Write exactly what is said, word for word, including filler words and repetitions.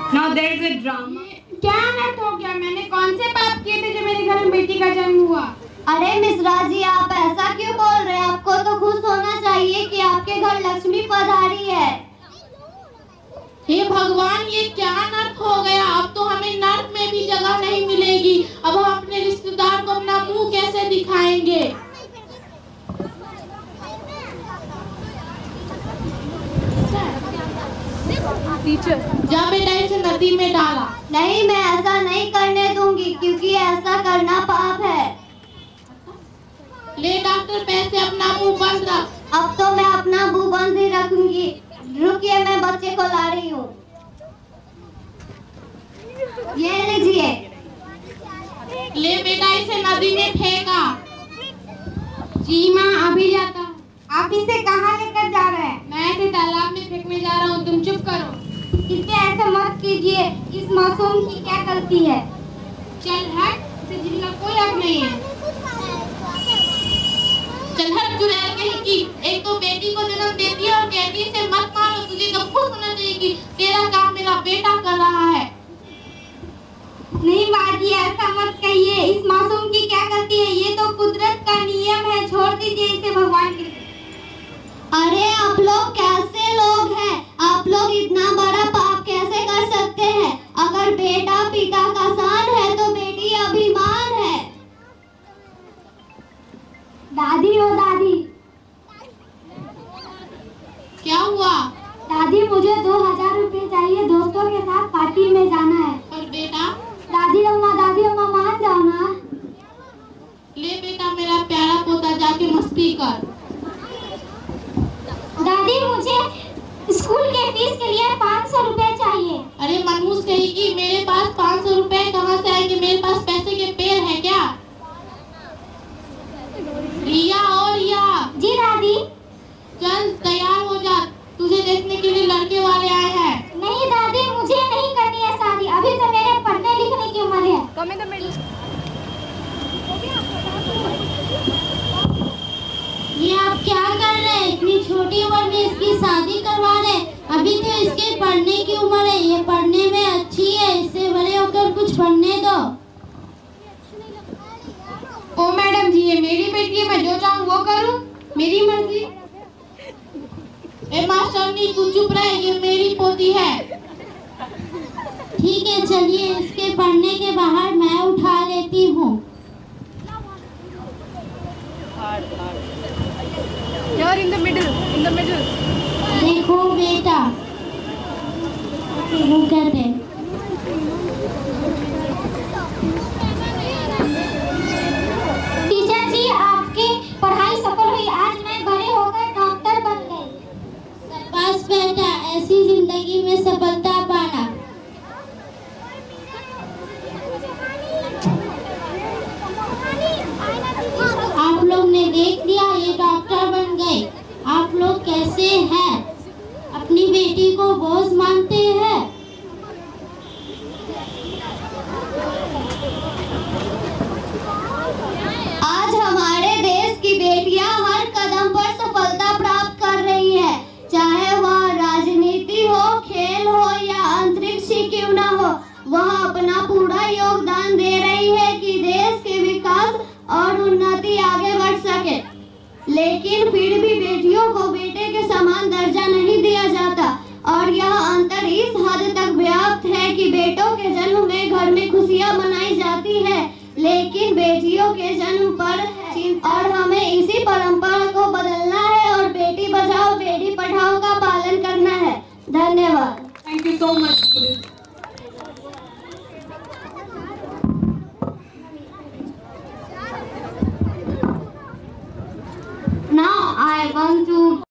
Now there is a drama. क्या अनर्थ हो गया? मैंने कौन से पाप किए थे जो मेरे घर में बेटी का जन्म हुआ? अरे मिश्रा जी, आप ऐसा क्यों बोल रहे हैं? आपको तो खुश होना चाहिए कि आपके घर लक्ष्मी पधारी है। हे भगवान, ये क्या नर्क हो गया? अब तो हमें नर्क में भी जगह नहीं मिलेगी। अब हम अपने रिश्तेदार को अपना मुंह कैसे दिखाएंगे? टीचर, जा बेटा इसे नदी में डाला। नहीं, मैं ऐसा नहीं करने दूंगी क्योंकि ऐसा करना पाप है। ले डॉक्टर, पैसे अपना मुंह बंद रख। अब तो मैं अपना मुंह बंद ही रखूंगी। रुकिए, मैं बच्चे को ला रही हूँ। ये लीजिए। ले बेटा इसे नदी में फेंका। जी माँ, अभी जाता। आप इसे कहाँ लेकर जा रहे हैं? मैं इसे तालाब में फेंकने जा रहा हूँ, तुम चुप करो। इसे ऐसा मत कीजिए, इस मासूम की क्या गलती है? चल हट, इसे जितना कोई हक नहीं है। चल हट चुड़ैल कहीं की। एक तो बेटी को जन्म देती है और कहती है इसे मत मारो। तुझे तो खुश होना चाहिए कि तेरा काम मेरा बेटा कर रहा है। नहीं माँ जी, ऐसा मत कहिए। इस मासूम की क्या गलती है? ये तो कुदरत का नियम है, छोड़ दीजिए इसे भगवान की। अरे आप लोग कैसे लोग हैं? आप लोग इतना बड़ा पाप कैसे कर सकते हैं? अगर बेटा पिता का सान है तो बेटी अभिमान है। दादी हो दादी। क्या हुआ? दादी, मुझे दो हजार रुपए चाहिए, दोस्तों के साथ पार्टी में जाना है। और बेटा? दादी अम्मा, दादी अम्मा मान जाओ ना। ले बेटा मेरा प्यारा पोता, जाके मस्ती कर। दादी, मुझे स्कूल के फीस के लिए पाँच सौ रुपए चाहिए। अरे मनहूस कहेगी, मेरे पास पाँच सौ रुपए कहाँ से आएंगे? मेरे पास पैसे के पेड़ है क्या? रिया और रिया। जी दादी। चल तैयार हो जा, तुझे देखने के लिए लड़के वाले आए हैं। नहीं दादी, मुझे नहीं करनी है शादी। अभी तो मेरे पढ़ने लिखने की उम्र है। ये आप क्या कर रहे हैं? इतनी छोटी उम्र में इसकी शादी करवा रहे? अभी तो इसके पढ़ने की उम्र है, ये पढ़ने में अच्छी है, इससे बड़े होकर कुछ बनने दो। ओ मैडम जी, ये मेरी बेटी है, मैं जो चाहूँ वो करूँ, मेरी मर्जी। ए मास्टरनी, तू चुप रहे, ये मेरी पोती है। ठीक है, चलिए इसके पढ़ने के बाहर मैं उठा लेती हूँ। You're in the middle, in the middle. देखो बेटा, वो कहते हैं टीचर जी, आपकी पढ़ाई सफल हुई। आज मैं बड़े होकर डॉक्टर बन गई। बस बेटा, ऐसी जिंदगी में सफलता पाना। आप लोग ने देख लिया, ये डॉक्टर बन गए। आप लोग कैसे हैं? अपनी बेटी को बोझ मानते हैं? आज हमारे देश की बेटियां हर कदम पर सफलता प्राप्त कर रही है, चाहे वह राजनीति हो, खेल हो या अंतरिक्ष ही क्यों न हो। वह अपना पूरा योगदान दे रही है कि देश के विकास और उन्नति आगे बढ़ सके। लेकिन फिर भी बेटियों को बेटे के समान दर्जा नहीं दिया जाता और यह अंतर इस हद तक व्याप्त है कि बेटों के जन्म में घर में खुशियां मनाई जाती है, लेकिन बेटियों के जन्म पर और हमें इसी परंपरा को बदलना है और बेटी बचाओ बेटी पढ़ाओ का पालन करना है। धन्यवाद। Thank you so much. Now I want to